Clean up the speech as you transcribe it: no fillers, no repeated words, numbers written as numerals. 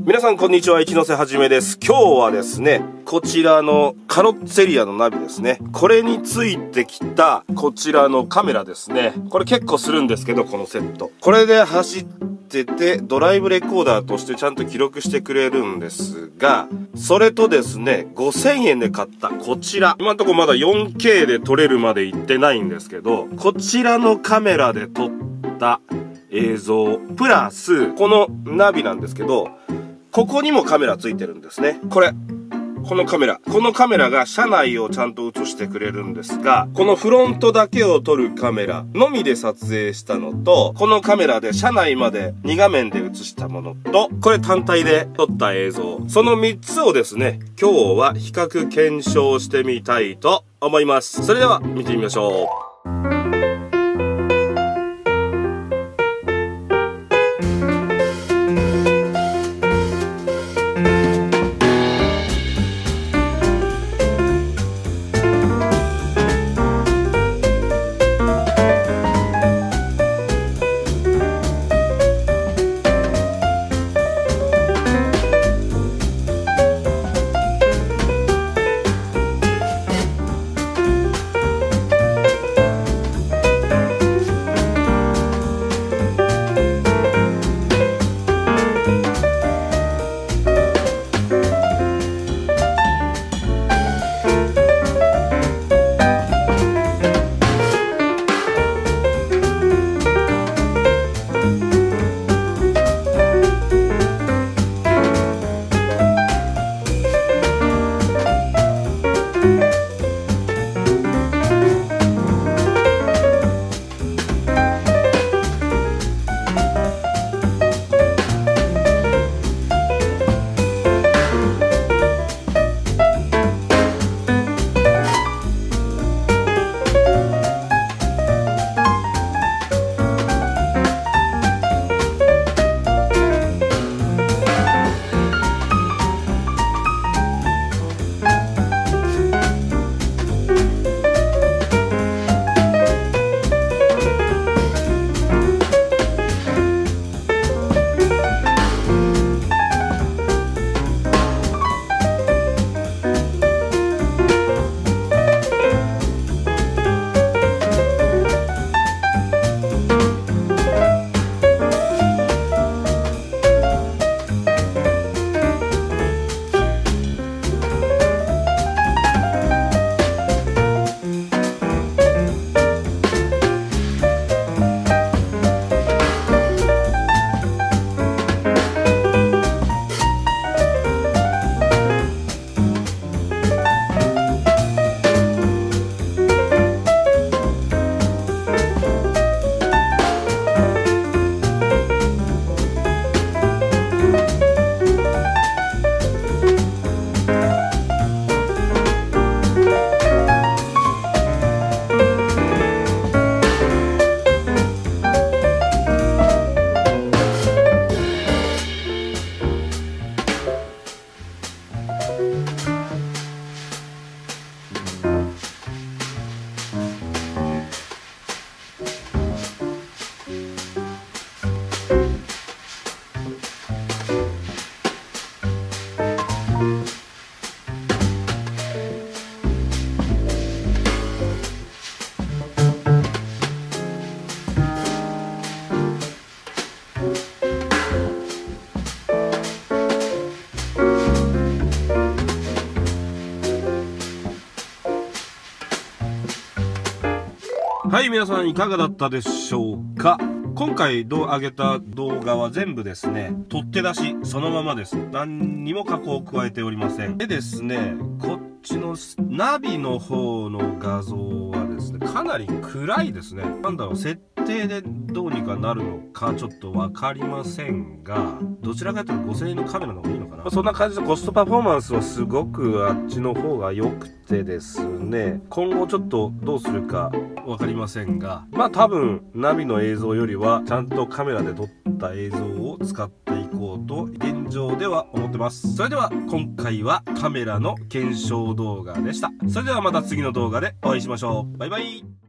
皆さんこんにちは、一ノ瀬はじめです。今日はですね、こちらのカロッツェリアのナビですね。これについてきたこちらのカメラですね。これ結構するんですけど、このセット。これで走ってて、ドライブレコーダーとしてちゃんと記録してくれるんですが、それとですね、5000円で買ったこちら。今んとこまだ 4K で撮れるまで行ってないんですけど、こちらのカメラで撮った映像、プラス、このナビなんですけど、ここにもカメラついてるんですね。このカメラが車内をちゃんと映してくれるんですが、このフロントだけを撮るカメラのみで撮影したのと、このカメラで車内まで2画面で映したものと、これ単体で撮った映像、その3つをですね、今日は比較検証してみたいと思います。それでは見てみましょう。はい、皆さんいかがだったでしょうか。今回上げた動画は全部ですね、取って出しそのままです。何にも加工を加えておりません。でですね、こっちのナビの方の画像はですね、かなり暗いですね。なんだろう、設定でどうにかなるのかちょっとわかりませんが、どちらかというと5000円のカメラの方がいいのかな。そんな感じでコストパフォーマンスはすごくあっちの方が良くてですね、今後ちょっとどうするかわかりませんが、まあ多分ナビの映像よりはちゃんとカメラで撮った映像を使っていこうと現状では思ってます。それでは今回はカメラの検証動画でした。それではまた次の動画でお会いしましょう。バイバイ。